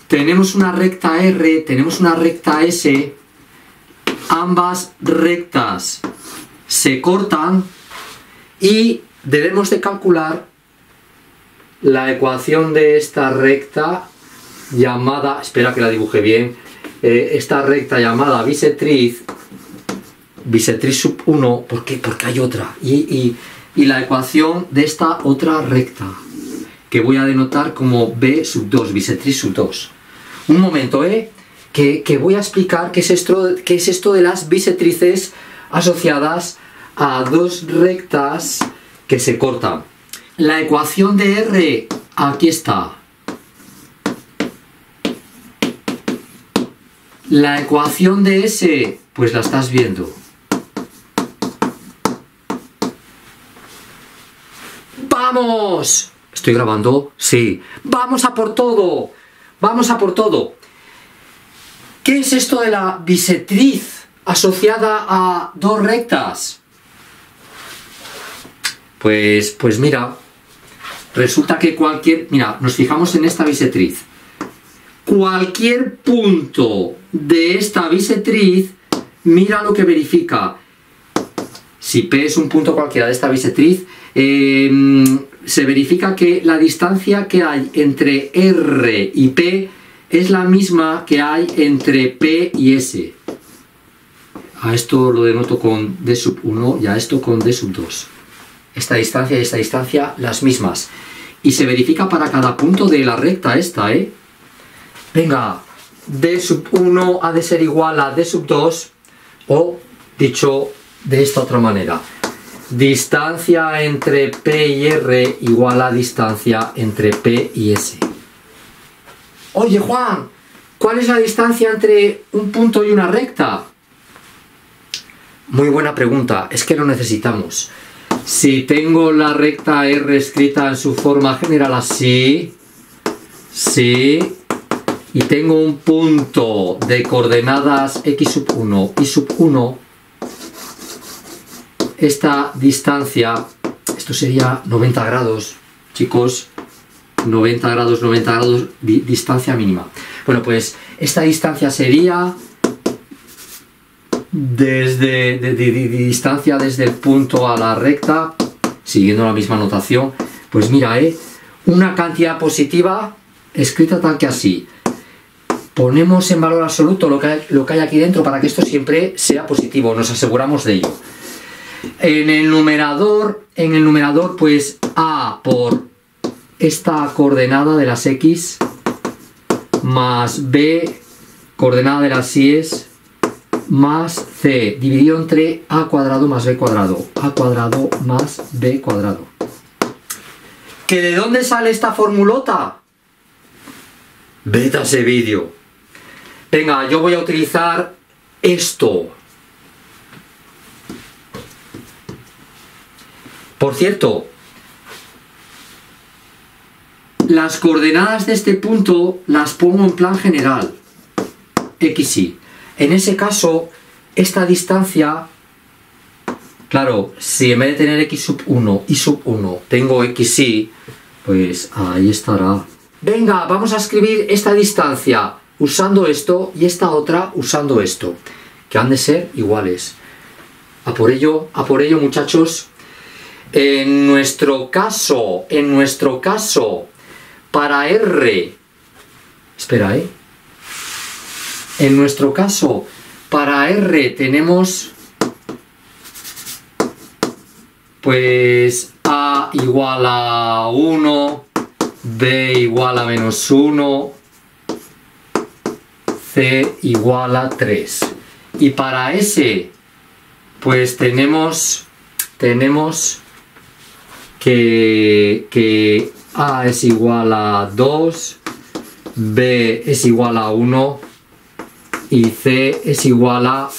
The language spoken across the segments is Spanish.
tenemos una recta R, tenemos una recta S, ambas rectas se cortan y debemos de calcular la ecuación de esta recta llamada, espera que la dibuje bien, esta recta llamada bisectriz sub 1, ¿por qué? Porque hay otra, y la ecuación de esta otra recta, que voy a denotar como B sub 2, bisectriz sub 2. Un momento, que voy a explicar qué es esto de las bisectrices asociadas a dos rectas que se cortan. La ecuación de R, aquí está. La ecuación de S, pues la estás viendo. ¡Vamos! ¿Estoy grabando? Sí. ¡Vamos a por todo! ¡Vamos a por todo! ¿Qué es esto de la bisectriz asociada a dos rectas? Pues mira, resulta que mira, nos fijamos en esta bisectriz. Cualquier punto de esta bisectriz, mira lo que verifica. Si P es un punto cualquiera de esta bisectriz, se verifica que la distancia que hay entre R y P es la misma que hay entre P y S. A esto lo denoto con D sub 1 y a esto con D sub 2. Esta distancia y esta distancia las mismas. Y se verifica para cada punto de la recta esta, Venga, D sub 1 ha de ser igual a D sub 2, o dicho de esta otra manera, distancia entre P y R igual a distancia entre P y S. Oye Juan, ¿cuál es la distancia entre un punto y una recta? Muy buena pregunta, es que lo necesitamos. Si tengo la recta R escrita en su forma general así, sí, y tengo un punto de coordenadas x sub 1 y sub 1, esta distancia, esto sería 90 grados, chicos, 90 grados, distancia mínima. Bueno, pues esta distancia sería distancia desde el punto a la recta, siguiendo la misma notación. Pues mira, una cantidad positiva escrita tal que así. Ponemos en valor absoluto lo que hay aquí dentro para que esto siempre sea positivo, nos aseguramos de ello. En el numerador pues A por esta coordenada de las X más B coordenada de las Y más C dividido entre A cuadrado más B cuadrado, A cuadrado más B cuadrado. ¿Que de dónde sale esta formulota? Vete a ese vídeo. Venga, yo voy a utilizar esto. Por cierto, las coordenadas de este punto las pongo en plan general, x, y. En ese caso, esta distancia, claro, si en vez de tener x sub 1 y sub 1 tengo x, y, pues ahí estará. Venga, vamos a escribir esta distancia usando esto y esta otra usando esto, que han de ser iguales. A por ello, muchachos. En nuestro caso, para R, espera, en nuestro caso, para R tenemos, pues, A igual a 1, B igual a menos 1, C igual a 3. Y para S, pues tenemos que A es igual a 2, B es igual a 1 y C es igual a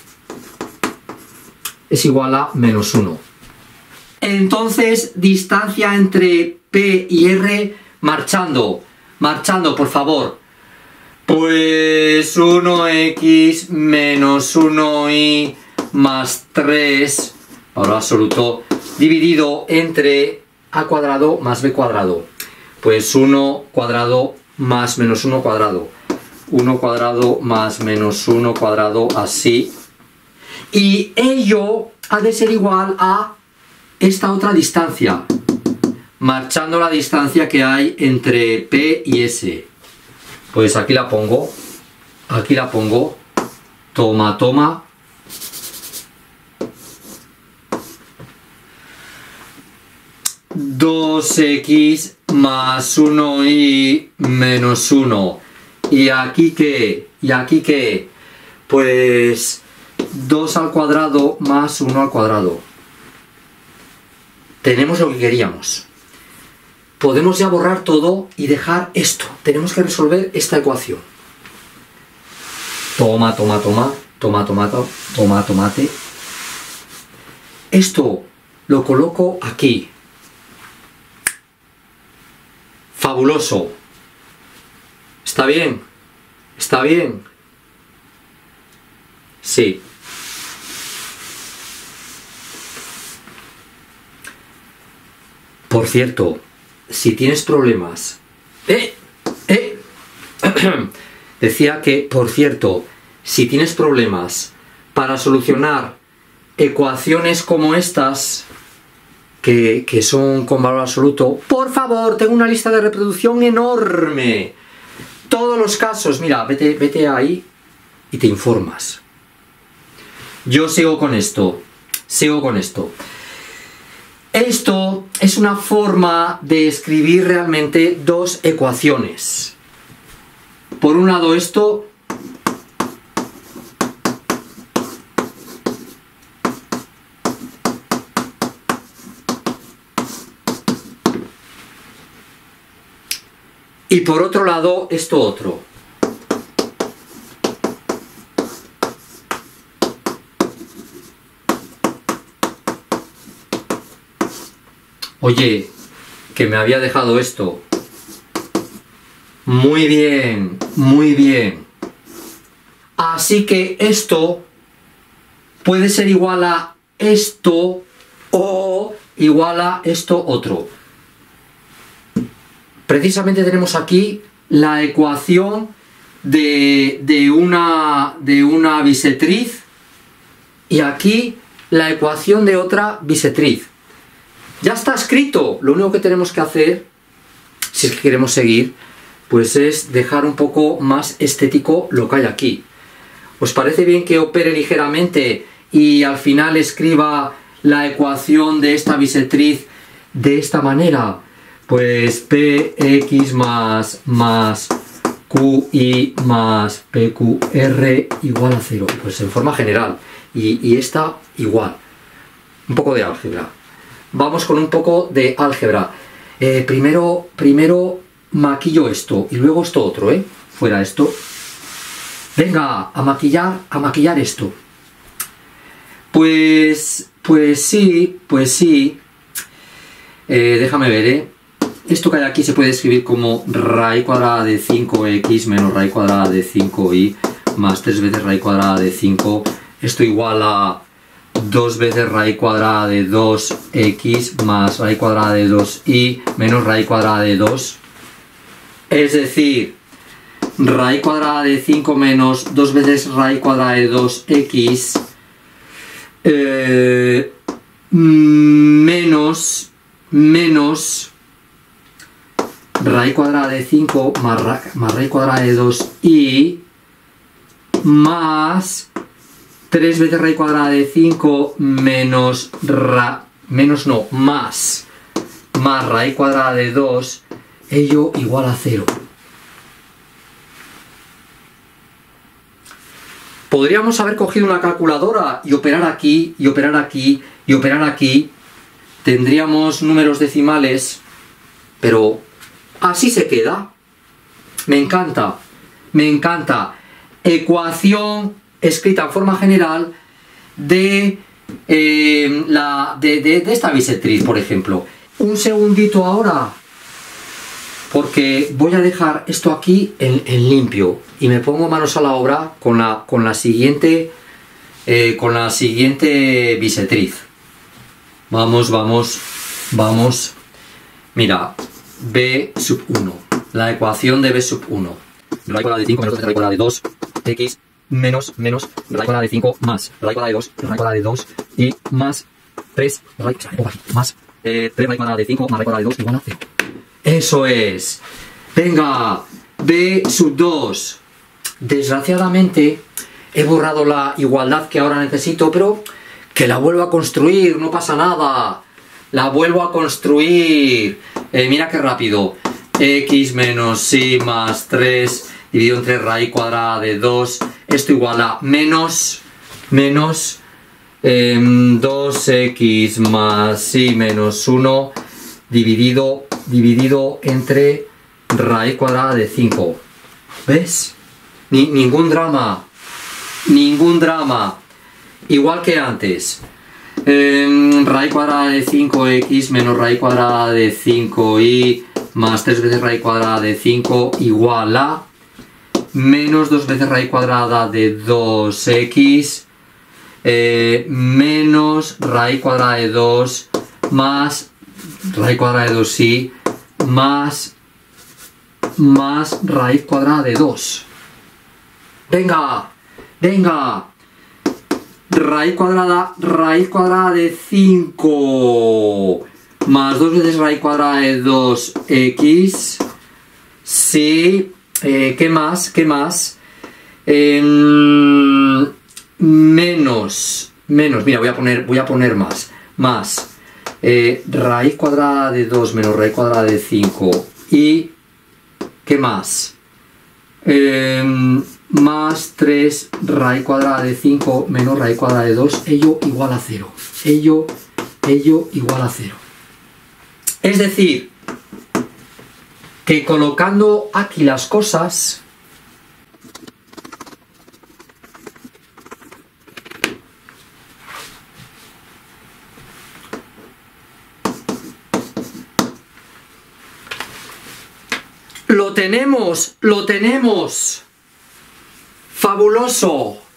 menos 1. Entonces, distancia entre P y R, marchando, por favor. Pues 1x menos 1y más 3, valor absoluto, dividido entre a cuadrado más b cuadrado. Pues 1 cuadrado más menos 1 cuadrado. 1 cuadrado más menos 1 cuadrado, así. Y ello ha de ser igual a esta otra distancia, marchando la distancia que hay entre P y S. Pues aquí la pongo, toma, toma. ¿2x más 1y menos 1? ¿Y aquí qué? ¿Y aquí qué? Pues 2 al cuadrado más 1 al cuadrado. Tenemos lo que queríamos. Podemos ya borrar todo y dejar esto. Tenemos que resolver esta ecuación. Toma, toma, toma, toma, tomate, toma, tomate. Esto lo coloco aquí. Fabuloso. ¿Está bien? ¿Está bien? Sí. Por cierto, si tienes problemas... Decía que, por cierto, si tienes problemas para solucionar ecuaciones como estas, que son con valor absoluto, por favor, tengo una lista de reproducción enorme. Todos los casos, mira, vete ahí y te informas. Yo sigo con esto. Esto es una forma de escribir realmente dos ecuaciones. Por un lado esto, y por otro lado esto otro. Oye, que me había dejado esto. Muy bien, muy bien. Así que esto puede ser igual a esto o igual a esto otro. Precisamente tenemos aquí la ecuación de una bisectriz y aquí la ecuación de otra bisectriz. Ya está escrito. Lo único que tenemos que hacer, si es que queremos seguir, pues es dejar un poco más estético lo que hay aquí. ¿Os parece bien que opere ligeramente y al final escriba la ecuación de esta bisectriz de esta manera? Pues px más qi más pqr igual a 0. Pues en forma general. Y esta igual. Un poco de álgebra. Vamos con un poco de álgebra. Primero maquillo esto y luego esto otro, fuera esto. Venga, a maquillar esto. Pues sí. Déjame ver, Esto que hay aquí se puede escribir como raíz cuadrada de 5x menos raíz cuadrada de 5y más 3 veces raíz cuadrada de 5. Esto igual a 2 veces raíz cuadrada de 2x más raíz cuadrada de 2y menos raíz cuadrada de 2. Es decir, raíz cuadrada de 5 menos 2 veces raíz cuadrada de 2x menos raíz cuadrada de 5 más raíz cuadrada de 2y más 3 veces raíz cuadrada de 5 más raíz cuadrada de 2, ello igual a 0. Podríamos haber cogido una calculadora y operar aquí, y operar aquí, y operar aquí. Tendríamos números decimales, pero así se queda. Me encanta. Ecuación escrita en forma general de esta bisectriz, por ejemplo. Un segundito ahora, porque voy a dejar esto aquí en limpio y me pongo manos a la obra con la siguiente bisectriz. Vamos. Mira, B sub 1. la ecuación de b sub 1. Raíz cuadrada de 5 menos 2 veces raíz cuadrada de 2, x menos raíz cuadrada de 5 más raíz cuadrada de 2, raíz cuadrada de 2 y más 3 más 3 raíz cuadrada de 5 más raíz cuadrada de 2 igual a 0. Eso es. Venga, b sub 2. Desgraciadamente he borrado la igualdad que ahora necesito, pero que la vuelvo a construir, no pasa nada. La vuelvo a construir. Mira qué rápido. X menos y más 3 dividido entre raíz cuadrada de 2. Esto igual a menos 2x más y menos 1 dividido entre raíz cuadrada de 5. ¿Ves? Ningún drama. Ningún drama. Igual que antes. Raíz cuadrada de 5x menos raíz cuadrada de 5y más 3 veces raíz cuadrada de 5 igual a menos 2 veces raíz cuadrada de 2x menos raíz cuadrada de 2 más raíz cuadrada de 2y más raíz cuadrada de 2. Venga, venga. Raíz cuadrada de 5 más 2 veces raíz cuadrada de 2x. Sí. ¿Qué más? Menos. Mira, voy a poner más. Raíz cuadrada de 2 menos raíz cuadrada de 5. ¿Y qué más? Más 3 raíz cuadrada de 5 menos raíz cuadrada de 2, ello igual a 0. Ello igual a 0. Es decir, que colocando aquí las cosas, lo tenemos. ¡Fabuloso!